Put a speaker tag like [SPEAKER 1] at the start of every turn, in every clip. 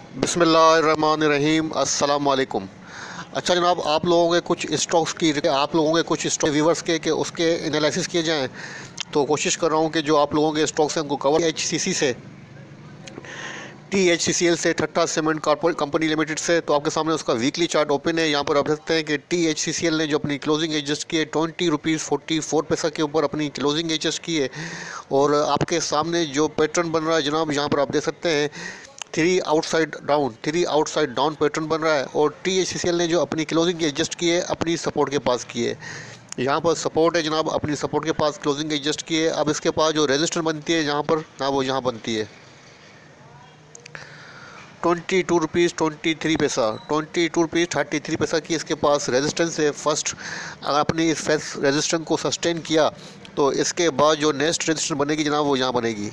[SPEAKER 1] बिस्मिल्लाहिर्रहमानिर्रहीम अस्सलाम वालेकुम। अच्छा जनाब, आप लोगों के कुछ स्टॉक्स की आप लोगों के कुछ स्टॉक व्यूवर्स के उसके एनालिसिस किए जाएँ, तो कोशिश कर रहा हूँ कि जो आप लोगों के स्टॉक्स हैं उनको कवर एचसीसी से टीएचसीसीएल से Thatta cement corporate company limited से। तो आपके सामने उसका वीकली चार्ट ओपन है। यहाँ पर आप देख सकते हैं कि टीएचसीसीएल ने जो अपनी क्लोजिंग एडजस्ट की है 20 रुपीज़ 44 पैसा के ऊपर अपनी क्लोजिंग एडजस्ट की है। और आपके सामने जो पैटर्न बन रहा है जनाब, यहाँ पर आप देख सकते हैं थ्री आउटसाइड डाउन पैटर्न बन रहा है। और टीएचसीसीएल ने जो अपनी क्लोजिंग एडजस्ट की है अपनी सपोर्ट के पास की है। यहाँ पर सपोर्ट है जनाब, अपनी सपोर्ट के पास क्लोजिंग एडजस्ट की है। अब इसके पास जो रेजिस्टेंस बनती है यहाँ पर ना, वो यहाँ बनती है 22 रुपीज़ 23 पैसा 22 रुपीज़ 33 पैसा की इसके पास रेजिस्टेंस है। फर्स्ट अगर अपनी इस रेजिस्टेंस को सस्टेन किया तो इसके बाद जो नेक्स्ट रेजिस्टेंस बनेगी जनाब, वो यहाँ बनेगी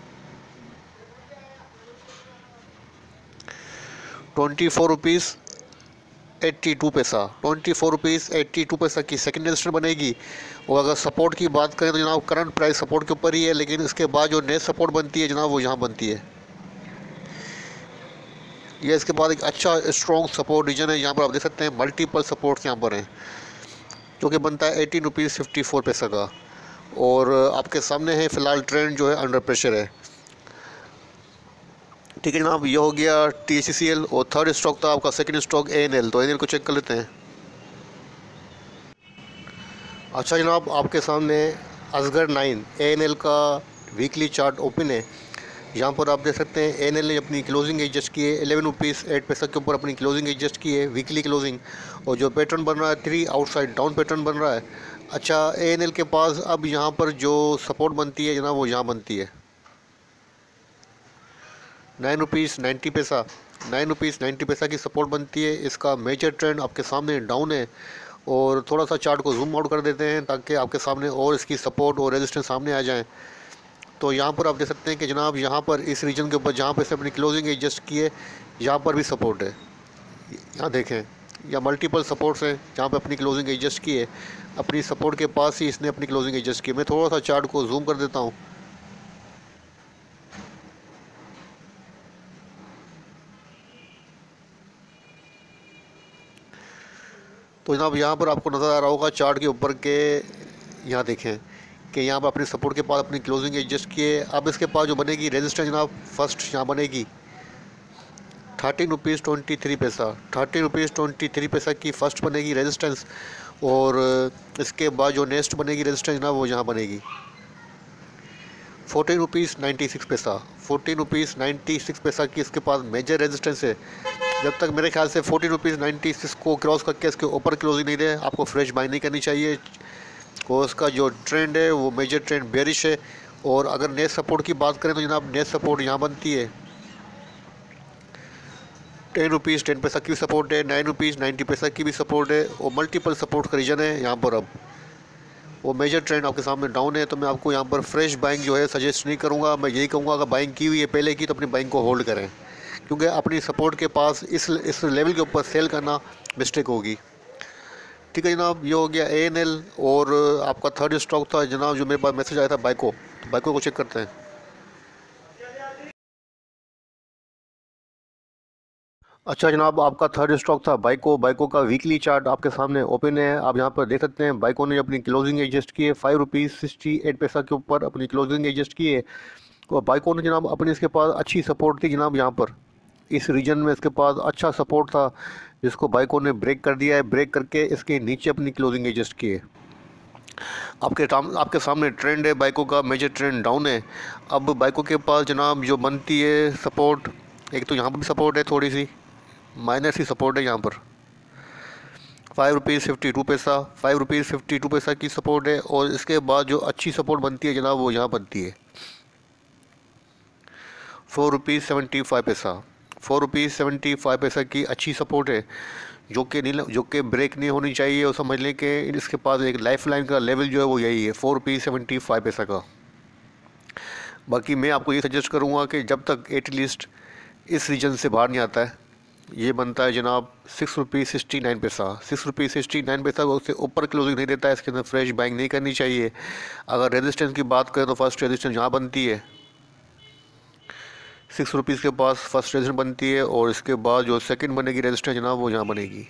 [SPEAKER 1] 24 रुपीज़ 82 पैसा 24 रुपीज़ 82 पैसा की सेकेंड रेजिस्टेंस बनेगी। और अगर सपोर्ट की बात करें तो जनाब करंट प्राइस सपोर्ट के ऊपर ही है, लेकिन इसके बाद जो नेक्स्ट सपोर्ट बनती है जनाब, वो यहाँ बनती है। ये इसके बाद एक अच्छा स्ट्रॉन्ग सपोर्ट रीजन है। यहाँ पर आप देख सकते हैं मल्टीपल सपोर्ट्स यहाँ पर हैं, जो कि बनता है 18 रुपीज़ 54 पैसा का। और आपके सामने है फ़िलहाल ट्रेंड जो है अंडर प्रेशर है। ठीक है जनाब, ये हो गया टीएचसीसीएल। और थर्ड स्टॉक था आपका सेकंड स्टॉक एएनएल। तो एएनएल को चेक कर लेते हैं। अच्छा जनाब, आपके सामने असगर 9 एएनएल का वीकली चार्ट ओपन है। यहाँ पर आप देख सकते हैं एएनएल ने अपनी क्लोजिंग एडजस्ट की है 11 रुपीज़ 8 पैसा के ऊपर अपनी क्लोजिंग एडजस्ट की है वीकली क्लोजिंग। और जो पैटर्न बन रहा है 3 आउटसाइड डाउन पैटर्न बन रहा है। अच्छा, एएनएल के पास अब यहाँ पर जो सपोर्ट बनती है जनाब, वो यहाँ बनती है 9 रुपीज़ 90 पैसा 9 रुपीज़ 90 पैसा की सपोर्ट बनती है। इसका मेजर ट्रेंड आपके सामने डाउन है। और थोड़ा सा चार्ट को जूम आउट कर देते हैं ताकि आपके सामने और इसकी सपोर्ट और रेजिस्टेंस सामने आ जाएं। तो यहाँ पर आप देख सकते हैं कि जनाब यहाँ पर इस रीजन के ऊपर जहाँ पर से अपनी क्लोजिंग एडजस्ट की है, यहाँ पर भी सपोर्ट है। यहाँ देखें, या मल्टीपल सपोर्ट्स हैं जहाँ पर अपनी क्लोजिंग एडजस्ट की है। अपनी सपोर्ट के पास ही इसने अपनी क्लोजिंग एडजस्ट की है। मैं थोड़ा सा चार्ट को जूम कर देता हूँ। तो जनाब यहाँ पर आपको नज़र आ रहा होगा चार्ट के ऊपर के, यहाँ देखें कि यहाँ पर अपने सपोर्ट के पास अपनी क्लोजिंग एडजस्ट किए। अब इसके पास जो बनेगी रेजिस्टेंस जनाब, फर्स्ट यहाँ बनेगी 13 रुपीज़ 23 पैसा 13 रुपीज़ 23 पैसा की फ़र्स्ट बनेगी रेजिस्टेंस। और इसके बाद जो नेक्स्ट बनेगी रेजिस्टेंस जनाब, वो यहाँ बनेगी 14 रुपीज़ 96 पैसा 14 रुपीज़ 96 पैसा की इसके पास मेजर रेजिस्टेंस है। जब तक मेरे ख्याल से 14 रुपीज़ 96 को क्रॉस करके इसके ऊपर क्लोजिंग नहीं दे, आपको फ्रेश बाई नहीं करनी चाहिए। और उसका जो ट्रेंड है वो मेजर ट्रेंड बेरिश है। और अगर नेक्स्ट सपोर्ट की बात करें तो जनाब नेक्स्ट सपोर्ट यहाँ बनती है 10 रुपीज़ 10 पैसा की भी सपोर्ट है, 9 रुपीज़ 90 पैसा की भी सपोर्ट है। और मल्टीपल सपोर्ट का रीजन है यहाँ पर। अब वो मेजर ट्रेंड आपके सामने डाउन है। तो मैं आपको यहाँ पर फ्रेश बाइंग जो है सजेस्ट नहीं करूँगा। मैं यही कहूँगा अगर बाइंग की हुई है पहले की तो अपनी बाइंग को होल्ड करें, क्योंकि अपनी सपोर्ट के पास इस लेवल के ऊपर सेल करना मिस्टेक होगी। ठीक है जनाब, ये हो गया एएनएल। और आपका थर्ड स्टॉक था जनाब, जो मेरे पास मैसेज आया था बाइको को चेक करते हैं। अच्छा जनाब, आपका थर्ड स्टॉक था बाइको का वीकली चार्ट आपके सामने ओपन है। आप यहाँ पर देख सकते हैं बाइको ने अपनी क्लोजिंग एडजस्ट की है 5 रुपीज़ 68 पैसा के ऊपर अपनी क्लोजिंग एडजस्ट की है। और बाइको ने जनाब अपनी इसके पास अच्छी सपोर्ट थी जनाब, यहाँ पर इस रीजन में इसके पास अच्छा सपोर्ट था, जिसको बाइको ने ब्रेक कर दिया है। ब्रेक करके इसके नीचे अपनी क्लोजिंग एडजस्ट की है। आपके सामने ट्रेंड है बाइको का, मेजर ट्रेंड डाउन है। अब बाइको के पास जनाब जो बनती है सपोर्ट, एक तो यहाँ पर भी सपोर्ट है, थोड़ी सी माइनर सी सपोर्ट है यहाँ पर 5 रुपीज़ 52 पैसा 5 रुपीज़ 52 पैसा की सपोर्ट है। और इसके बाद जो अच्छी सपोर्ट बनती है जनाब, वो यहाँ बनती है 4 रुपीज़ 75 पैसा 4 रुपीज़ 75 पैसा की अच्छी सपोर्ट है, जो कि ब्रेक नहीं होनी चाहिए। और समझ लें कि इसके पास एक लाइफ लाइन का लेवल जो है वो यही है 4 रुपीज़ 75 पैसा का। बाकी मैं आपको ये सजेस्ट करूँगा कि जब तक एटलीस्ट इस रीजन से बाहर नहीं आता है, ये बनता है जनाब 6 रुपीज़ 69 पैसा 6 रुपीज़ 69 पैसा को उससे ऊपर क्लोजिंग नहीं देता है, इसके अंदर फ्रेश बाइंग नहीं करनी चाहिए। अगर रेजिस्टेंस की बात करें तो फर्स्ट रेजिस्टेंस यहाँ बनती है 6 रुपीज़ के पास फर्स्ट रेजिस्टेंस बनती है और इसके बाद जो सेकंड बनेगी रेजिस्टेंस जनाब वो यहाँ बनेगी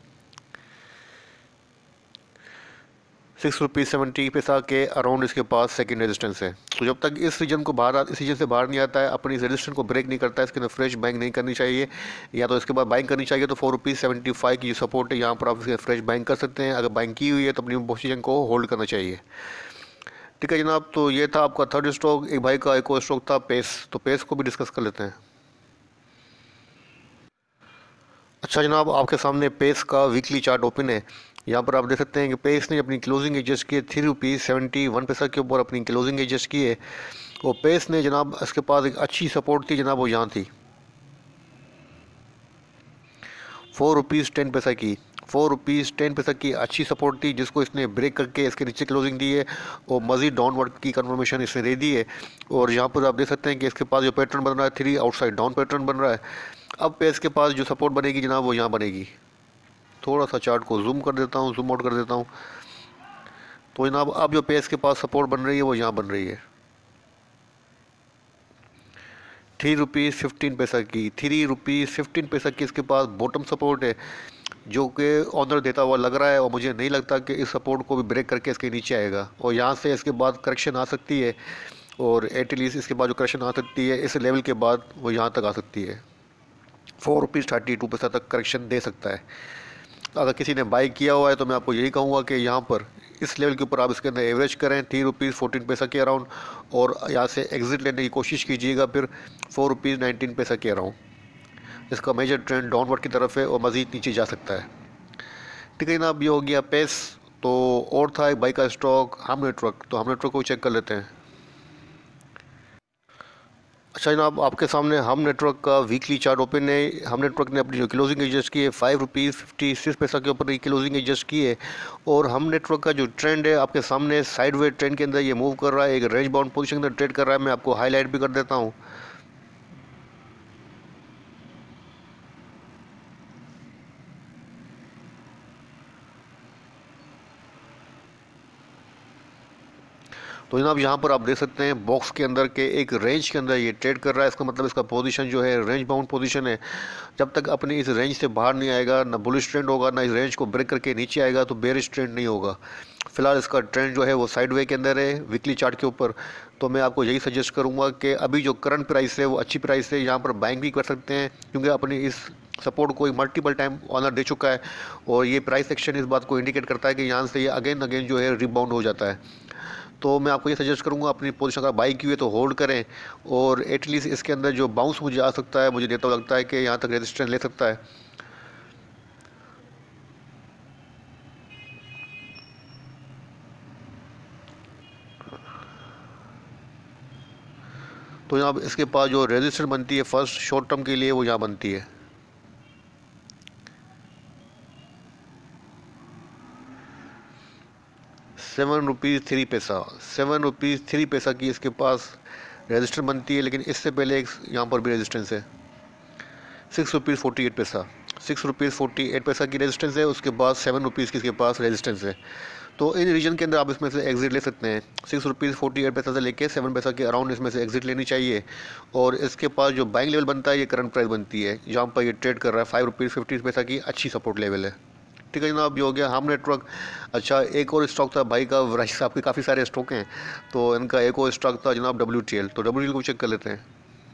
[SPEAKER 1] 6 रुपीज़ 70 पैसा के अराउंड इसके पास सेकंड रेजिस्टेंस है। तो जब तक इस इस रीजन से बाहर नहीं आता है, अपनी इस रेजिस्टेंस को ब्रेक नहीं करता है, इसके अंदर फ्रेश बाइंग नहीं करनी चाहिए, या तो इसके बाद बाइंग करनी चाहिए। तो 4 रुपीज़ 75 की जो सपोर्ट है यहाँ पर आप इसके फ्रेश बाइंग कर सकते हैं। अगर बाइंग की हुई है तो अपनी पोजीशन को होल्ड करना चाहिए। ठीक है जनाब, तो ये था आपका थर्ड स्टॉक। एक भाई का एक और स्टॉक था पेस, तो पेस को भी डिस्कस कर लेते हैं। अच्छा जनाब, आपके सामने पेस का वीकली चार्ट ओपन है। यहाँ पर आप देख सकते हैं कि पेस ने अपनी क्लोजिंग एडजस्ट की है 3 रुपीज़ 71 पैसा के ऊपर अपनी क्लोजिंग एडजस्ट की है। और पेस ने जनाब इसके पास एक अच्छी सपोर्ट थी जनाब, वो यहाँ थी 4 रुपीज़ 10 पैसा की। 4 रुपीज़ 10 पैसा की अच्छी सपोर्ट थी, जिसको इसने ब्रेक करके इसके नीचे क्लोजिंग दी है और मज़ीद डाउनवर्ड की कन्फर्मेशन इसने दे दी है। और यहाँ पर आप देख सकते हैं कि इसके पास जो पैटर्न बन रहा है 3 आउटसाइड डाउन पैटर्न बन रहा है। अब पेस के पास जो सपोर्ट बनेगी जनाब वो यहाँ बनेगी। थोड़ा सा चार्ट को जूम कर देता हूँ, जूम आउट कर देता हूँ। तो जनाब अब जो पेस के पास सपोर्ट बन रही है वो यहाँ बन रही है 3 रुपीज़ 15 पैसा की। 3 रुपीज़ 15 पैसा की इसके पास बॉटम सपोर्ट है, जो कि ऑनर देता हुआ लग रहा है। और मुझे नहीं लगता कि इस सपोर्ट को भी ब्रेक करके इसके नीचे आएगा, और यहाँ से इसके बाद करेक्शन आ सकती है। और एटलीस्ट इसके बाद जो करेक्शन आ सकती है इस लेवल के बाद वो यहाँ तक आ सकती है, 4 रुपीज़ 32 पैसा तक करेक्शन दे सकता है। अगर किसी ने बाई किया हुआ है तो मैं आपको यही कहूँगा कि यहाँ पर इस लेवल के ऊपर आप इसके अंदर एवरेज करें 3 रुपीज़ 14 पैसा के अराउंड, और यहाँ से एग्ज़िट लेने की कोशिश कीजिएगा फिर 4 रुपीज़ 19 पैसा के अराउंड। इसका मेजर ट्रेंड डाउनवर्ड की तरफ है और मज़ीद नीचे जा सकता है। ठीक है जनाब, ये हो गया पेस। तो और था एक बाई का स्टॉक हम नेटवर्क, तो हम नेटवर्क को चेक कर लेते हैं। अच्छा जनाब, आपके सामने हम नेटवर्क का वीकली चार्ट ओपन है। हम नेटवर्क ने अपनी जो क्लोजिंग एडजस्ट की है 5 रुपीज़ 56 पैसा के ऊपर क्लोजिंग एडजस्ट की है। और हम नेटवर्क का जो ट्रेंड है आपके सामने साइडवे ट्रेंड के अंदर ये मूव कर रहा है, एक रेंज बाउंड पोजीशन के अंदर ट्रेड कर रहा है। मैं आपको हाईलाइट भी कर देता हूँ। तो जनाब यहाँ पर आप देख सकते हैं बॉक्स के अंदर के एक रेंज के अंदर ये ट्रेड कर रहा है। इसका मतलब इसका पोजीशन जो है रेंज बाउंड पोजीशन है। जब तक अपनी इस रेंज से बाहर नहीं आएगा, ना बुलिश ट्रेंड होगा, ना इस रेंज को ब्रेक करके नीचे आएगा, तो बेरिश ट्रेंड नहीं होगा। फिलहाल इसका ट्रेंड जो है वो साइडवे के अंदर है वीकली चार्ट के ऊपर। तो मैं आपको यही सजेस्ट करूँगा कि अभी जो करंट प्राइस है वो अच्छी प्राइस है, यहाँ पर बाइंग भी कर सकते हैं, क्योंकि अपनी इस सपोर्ट को मल्टीपल टाइम ऑनर दे चुका है। और ये प्राइस एक्शन इस बात को इंडिकेट करता है कि यहाँ से ये अगेन अगेन जो है रिबाउंड हो जाता है। तो मैं आपको ये सजेस्ट करूँगा अपनी पोजीशन अगर बाई की हुई है तो होल्ड करें। और एटलीस्ट इसके अंदर जो बाउंस मुझे आ सकता है, मुझे देता लगता है कि यहाँ तक रेजिस्टेंस ले सकता है। तो यहाँ इसके पास जो रेजिस्टेंस बनती है फर्स्ट शॉर्ट टर्म के लिए वो यहाँ बनती है 7 रुपीज़ 3 पैसा। 7 रुपीज़ 3 पैसा की इसके पास रेजिस्टेंस बनती है, लेकिन इससे पहले एक यहाँ पर भी रेजिस्टेंस है 6 रुपीज़ 48 पैसा। 6 रुपीज़ 48 पैसा की रेजिस्टेंस है, उसके बाद 7 रुपीज़ की इसके पास रेजिस्टेंस है। तो इन रीजन के अंदर आप इसमें से एग्जिट ले सकते हैं। 6 रुपीज़ 48 पैसा से लेके 7 पैसा के अराउंड इसमें से एग्जिट लेनी चाहिए। और इसके पास जो बाइंग लेवल बनता है ये करंट प्राइस बनती है, जहाँ पर ये ट्रेड कर रहा है 5 रुपीज़ 50 पैसा की अच्छी सपोर्ट लेवल है। ठीक है जनाब, ये हो गया हम नेटवर्क। अच्छा, एक और स्टॉक था भाई का, वराइज साहब के काफ़ी सारे स्टॉक हैं, तो इनका एक और स्टॉक था जनाब WTL। तो WTL को चेक कर लेते हैं।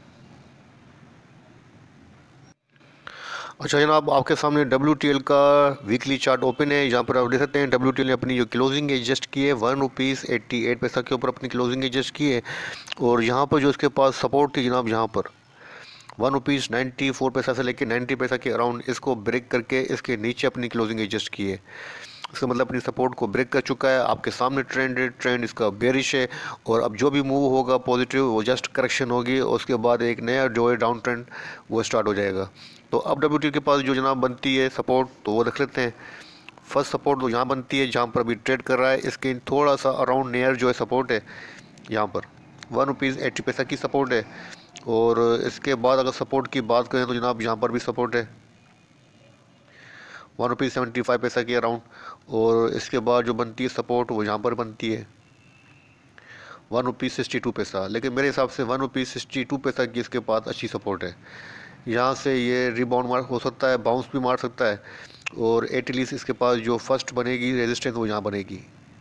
[SPEAKER 1] अच्छा जनाब, आपके सामने WTL का वीकली चार्ट ओपन है। यहाँ पर आप देख सकते हैं WTL ने अपनी जो क्लोजिंग एडजस्ट की है 1 रुपीज़ 88 पैसा के ऊपर अपनी क्लोजिंग एडजस्ट की है। और यहाँ पर जो इसके पास सपोर्ट थी जनाब, यहाँ पर 1 रुपीज़ 94 पैसा से लेकर 90 पैसा के अराउंड इसको ब्रेक करके इसके नीचे अपनी क्लोजिंग एडजस्ट की है। इसका मतलब अपनी सपोर्ट को ब्रेक कर चुका है। आपके सामने ट्रेंड है, ट्रेंड इसका बेरिश है। और अब जो भी मूव होगा पॉजिटिव वो जस्ट करेक्शन होगी, और उसके बाद एक नया जो है डाउन ट्रेंड वो स्टार्ट हो जाएगा। तो अब WTL के पास जो जनाब बनती है सपोर्ट, तो वो देख लेते हैं। फर्स्ट सपोर्ट तो यहाँ बनती है जहाँ पर अभी ट्रेड कर रहा है, इसके थोड़ा सा अराउंड नियर जो है सपोर्ट है यहाँ पर 1 रुपीज़ 80 पैसा की सपोर्ट है। और इसके बाद अगर सपोर्ट की बात करें तो जनाब यहाँ पर भी सपोर्ट है 1 रुपीज़ 75 पैसा के अराउंड। और इसके बाद जो बनती है सपोर्ट वो यहाँ पर बनती है ₹1.62। लेकिन मेरे हिसाब से ₹1.62 की इसके पास अच्छी सपोर्ट है। यहाँ से ये रिबाउंड मार हो सकता है, बाउंस भी मार सकता है, और एटलीस्ट इसके पास जो फर्स्ट बनेगी रेजिस्टेंस वो यहाँ बनेगी।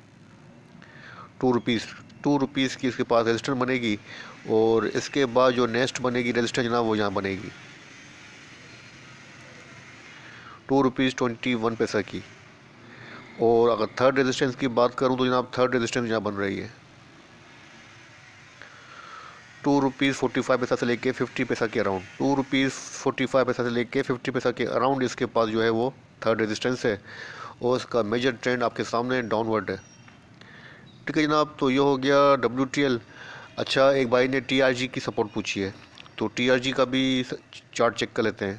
[SPEAKER 1] ₹2 की इसके पास रेजिस्टेंस बनेगी, और इसके बाद जो नेक्स्ट बनेगी रेजिस्टेंस जनाब वो यहाँ बनेगी ₹2.21 की। और अगर थर्ड रेजिस्टेंस की बात करूँ तो जनाब थर्ड रेजिस्टेंस यहाँ बन रही है ₹2.45 से लेके 50 पैसा के अराउंड। ₹2.45 से लेके 50 पैसा के अराउंड इसके पास जो है वो थर्ड रेजिस्टेंस है, और इसका मेजर ट्रेंड आपके सामने डाउनवर्ड है। ठीक है जनाब, तो ये हो गया WTL। अच्छा, एक भाई ने TRG की सपोर्ट पूछी है, तो TRG का भी चार्ट चेक कर लेते हैं।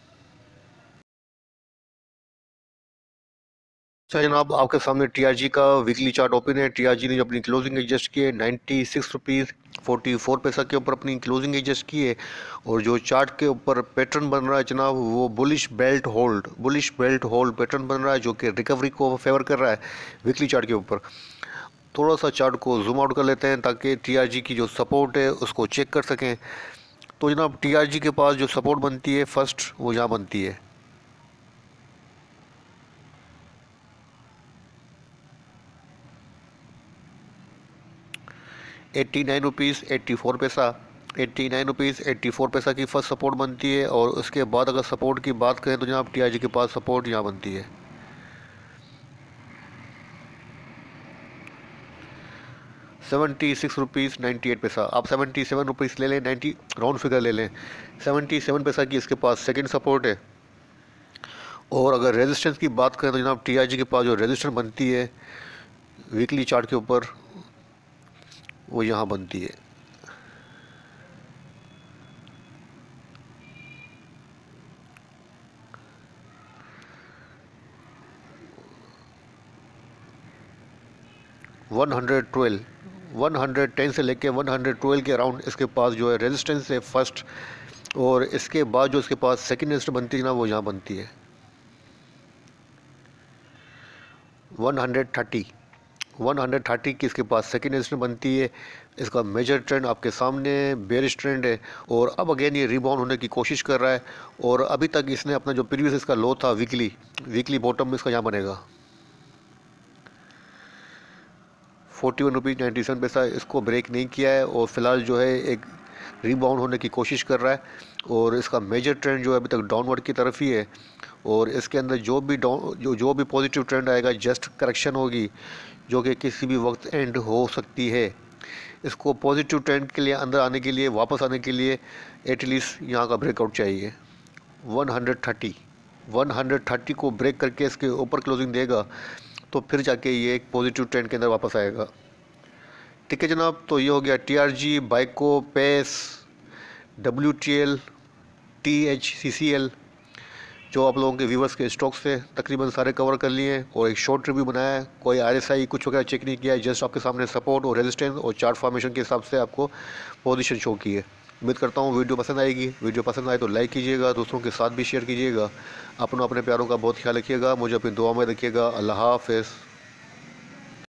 [SPEAKER 1] अच्छा जनाब, आपके सामने TRG का वीकली चार्ट ओपन है। TRG ने जो अपनी क्लोजिंग एडजस्ट की है ₹96.44 के ऊपर अपनी क्लोजिंग एडजस्ट की है, और जो चार्ट के ऊपर पैटर्न बन रहा है जनाब वो बुलिश बेल्ट होल्ड पैटर्न बन रहा है, जो कि रिकवरी को फेवर कर रहा है वीकली चार्ट के ऊपर। थोड़ा सा चार्ट को जूम आउट कर लेते हैं ताकि TRG की जो सपोर्ट है उसको चेक कर सकें। तो जनाब TRG के पास जो सपोर्ट बनती है फर्स्ट वो यहाँ बनती है ₹89.84। ₹89.84 की फर्स्ट सपोर्ट बनती है, और उसके बाद अगर सपोर्ट की बात करें तो जनाब TRG के पास सपोर्ट यहाँ बनती है ₹76.98। आप ₹77 ले लें, 90 राउंड फिगर ले लें, ₹77 की इसके पास सेकंड सपोर्ट है। और अगर रेजिस्टेंस की बात करें तो जनाब TRG के पास जो रेजिस्टेंस बनती है वीकली चार्ट के ऊपर वो यहाँ बनती है $110 से लेके 112 के अराउंड इसके पास जो है रेजिस्टेंस है फर्स्ट, और इसके बाद जो इसके पास सेकंड रेजिस्टेंस बनती है ना वो यहाँ बनती है 130 की इसके पास सेकंड रेजिस्टेंस बनती है। इसका मेजर ट्रेंड आपके सामने बेरिश ट्रेंड है, और अब अगेन ये रिबाउंड होने की कोशिश कर रहा है, और अभी तक इसने अपना जो प्रीवियस इसका लो था वीकली बॉटम में इसका यहाँ बनेगा ₹41.97। इसको ब्रेक नहीं किया है, और फिलहाल जो है एक रिबाउंड होने की कोशिश कर रहा है, और इसका मेजर ट्रेंड जो है अभी तक डाउनवर्ड की तरफ ही है, और इसके अंदर जो भी पॉजिटिव ट्रेंड आएगा जस्ट करेक्शन होगी, जो कि किसी भी वक्त एंड हो सकती है। इसको पॉजिटिव ट्रेंड के लिए अंदर आने के लिए, वापस आने के लिए एटलीस्ट यहाँ का ब्रेकआउट चाहिए 130 को ब्रेक करके इसके ऊपर क्लोजिंग देगा तो फिर जाके ये एक पॉजिटिव ट्रेंड के अंदर वापस आएगा। ठीक है जनाब, तो ये हो गया TRG, बाइको, पेस, WTL, THCCL, जो आप लोगों के व्यूवर्स के स्टॉक्स थे तकरीबन सारे कवर कर लिए, और एक शॉर्ट रिव्यू बनाया है। कोई RSI कुछ वगैरह चेक नहीं किया है, जस्ट आपके सामने सपोर्ट और रेजिस्टेंस और चार्ट फॉर्मेशन के हिसाब से आपको पोजीशन शो की है। उम्मीद करता हूँ वीडियो पसंद आएगी। वीडियो पसंद आए तो लाइक कीजिएगा, दूसरों के साथ भी शेयर कीजिएगा। अपने प्यारों का बहुत ख्याल रखिएगा, मुझे अपनी दुआ में रखिएगा। अल्लाह हाफ़िज़।